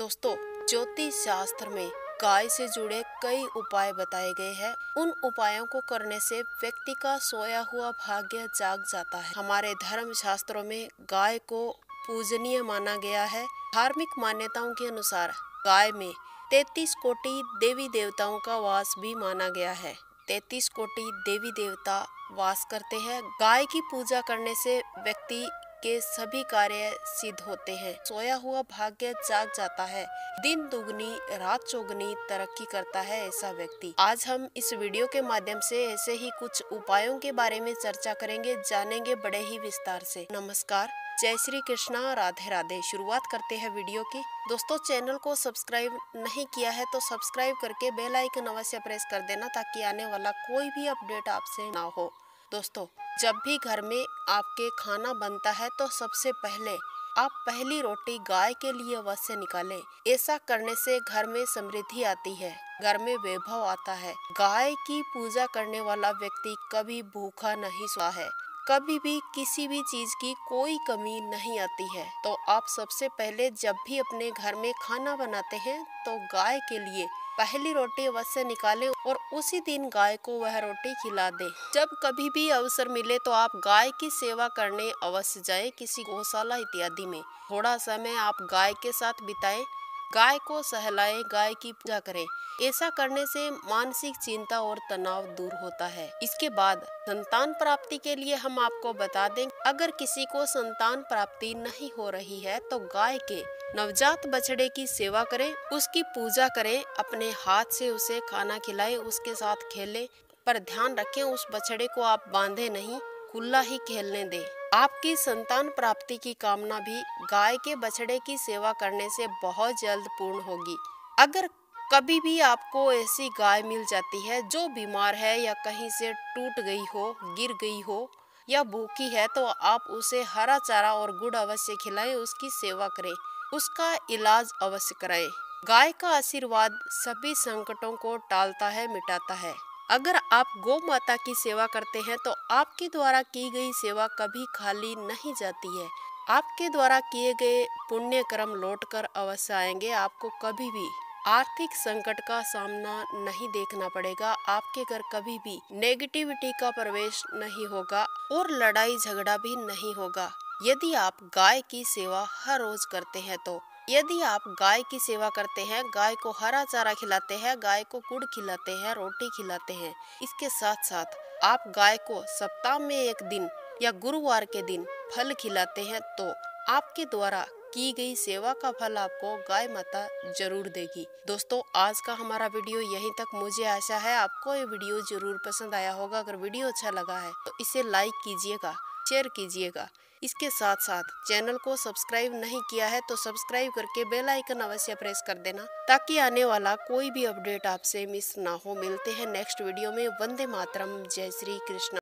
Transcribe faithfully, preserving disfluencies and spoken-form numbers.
दोस्तों, ज्योतिष शास्त्र में गाय से जुड़े कई उपाय बताए गए हैं। उन उपायों को करने से व्यक्ति का सोया हुआ भाग्य जाग जाता है। हमारे धर्म शास्त्रों में गाय को पूजनीय माना गया है। धार्मिक मान्यताओं के अनुसार गाय में तैतीस कोटि देवी देवताओं का वास भी माना गया है। तैतीस कोटि देवी देवता वास करते हैं। गाय की पूजा करने से व्यक्ति के सभी कार्य सिद्ध होते हैं। सोया हुआ भाग्य जाग जाता है। दिन दुगनी रात चौगुनी तरक्की करता है ऐसा व्यक्ति। आज हम इस वीडियो के माध्यम से ऐसे ही कुछ उपायों के बारे में चर्चा करेंगे, जानेंगे बड़े ही विस्तार से। नमस्कार, जय श्री कृष्णा, राधे राधे। शुरुआत करते हैं वीडियो की। दोस्तों, चैनल को सब्सक्राइब नहीं किया है तो सब्सक्राइब करके बेल आइकन अवश्य प्रेस कर देना, ताकि आने वाला कोई भी अपडेट आपसे ना हो। दोस्तों, जब भी घर में आपके खाना बनता है तो सबसे पहले आप पहली रोटी गाय के लिए अवश्य निकालें। ऐसा करने से घर में समृद्धि आती है, घर में वैभव आता है। गाय की पूजा करने वाला व्यक्ति कभी भूखा नहीं सोता है, कभी भी किसी भी चीज की कोई कमी नहीं आती है। तो आप सबसे पहले जब भी अपने घर में खाना बनाते हैं तो गाय के लिए पहली रोटी अवश्य निकालें और उसी दिन गाय को वह रोटी खिला दें। जब कभी भी अवसर मिले तो आप गाय की सेवा करने अवश्य जाएं, किसी गौशाला इत्यादि में। थोड़ा समय आप गाय के साथ बिताएं, गाय को सहलाएं, गाय की पूजा करें। ऐसा करने से मानसिक चिंता और तनाव दूर होता है। इसके बाद संतान प्राप्ति के लिए हम आपको बता दें, अगर किसी को संतान प्राप्ति नहीं हो रही है तो गाय के नवजात बछड़े की सेवा करें, उसकी पूजा करें, अपने हाथ से उसे खाना खिलाएं, उसके साथ खेलें। पर ध्यान रखें, उस बछड़े को आप बांधे नहीं, खुला ही खेलने दें। आपकी संतान प्राप्ति की कामना भी गाय के बछड़े की सेवा करने से बहुत जल्द पूर्ण होगी। अगर कभी भी आपको ऐसी गाय मिल जाती है जो बीमार है या कहीं से टूट गई हो, गिर गई हो या भूखी है, तो आप उसे हरा चारा और गुड़ अवश्य खिलाएं, उसकी सेवा करें, उसका इलाज अवश्य कराएं। गाय का आशीर्वाद सभी संकटों को टालता है, मिटाता है। अगर आप गौ माता की सेवा करते हैं तो आपके द्वारा की गई सेवा कभी खाली नहीं जाती है। आपके द्वारा किए गए पुण्य कर्म लौटकर अवश्य आएंगे। आपको कभी भी आर्थिक संकट का सामना नहीं देखना पड़ेगा। आपके घर कभी भी नेगेटिविटी का प्रवेश नहीं होगा और लड़ाई झगड़ा भी नहीं होगा। यदि आप गाय की सेवा हर रोज करते हैं तो यदि आप गाय की सेवा करते हैं, गाय को हरा चारा खिलाते हैं, गाय को गुड़ खिलाते हैं, रोटी खिलाते हैं, इसके साथ साथ आप गाय को सप्ताह में एक दिन या गुरुवार के दिन फल खिलाते हैं, तो आपके द्वारा की गई सेवा का फल आपको गाय माता जरूर देगी। दोस्तों, आज का हमारा वीडियो यहीं तक। मुझे आशा है आपको ये वीडियो जरूर पसंद आया होगा। अगर वीडियो अच्छा लगा है तो इसे लाइक कीजिएगा, शेयर कीजिएगा। इसके साथ साथ चैनल को सब्सक्राइब नहीं किया है तो सब्सक्राइब करके बेल आइकन अवश्य प्रेस कर देना, ताकि आने वाला कोई भी अपडेट आपसे मिस ना हो। मिलते हैं नेक्स्ट वीडियो में। वंदे मातरम, जय श्री कृष्ण।